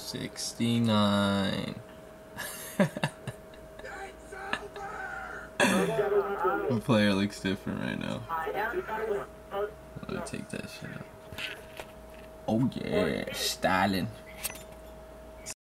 69. My player looks different right now. Let me take that shit out. Oh yeah, styling.